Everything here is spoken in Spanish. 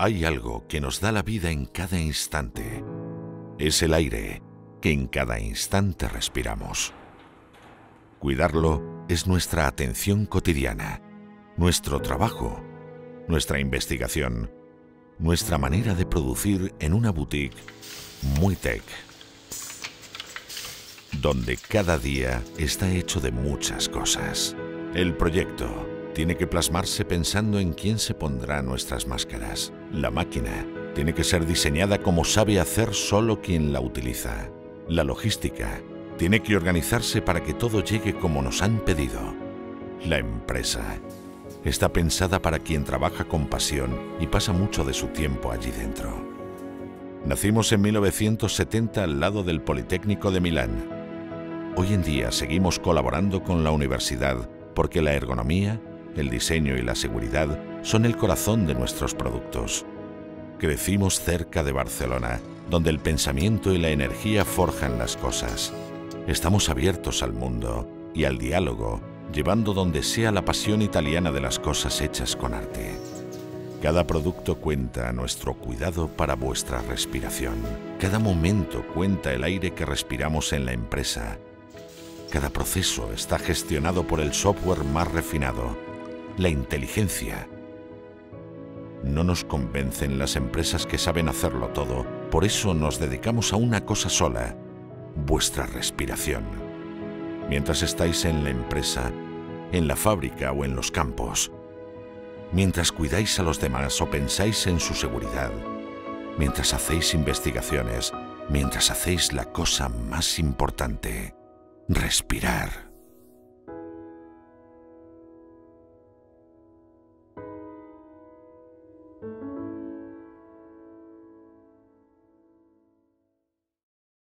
Hay algo que nos da la vida en cada instante. Es el aire que en cada instante respiramos. Cuidarlo es nuestra atención cotidiana, nuestro trabajo, nuestra investigación, nuestra manera de producir en una boutique muy tech, donde cada día está hecho de muchas cosas. El proyecto tiene que plasmarse pensando en quién se pondrá nuestras máscaras. La máquina tiene que ser diseñada como sabe hacer solo quien la utiliza. La logística tiene que organizarse para que todo llegue como nos han pedido. La empresa está pensada para quien trabaja con pasión y pasa mucho de su tiempo allí dentro. Nacimos en 1970 al lado del Politécnico de Milán. Hoy en día seguimos colaborando con la universidad porque la ergonomía, el diseño y la seguridad son el corazón de nuestros productos. Crecimos cerca de Barcelona, donde el pensamiento y la energía forjan las cosas. Estamos abiertos al mundo y al diálogo, llevando donde sea la pasión italiana de las cosas hechas con arte. Cada producto cuenta a nuestro cuidado para vuestra respiración. Cada momento cuenta el aire que respiramos en la empresa. Cada proceso está gestionado por el software más refinado, la inteligencia. No nos convencen las empresas que saben hacerlo todo, por eso nos dedicamos a una cosa sola, vuestra respiración. Mientras estáis en la empresa, en la fábrica o en los campos, mientras cuidáis a los demás o pensáis en su seguridad, mientras hacéis investigaciones, mientras hacéis la cosa más importante, respirar.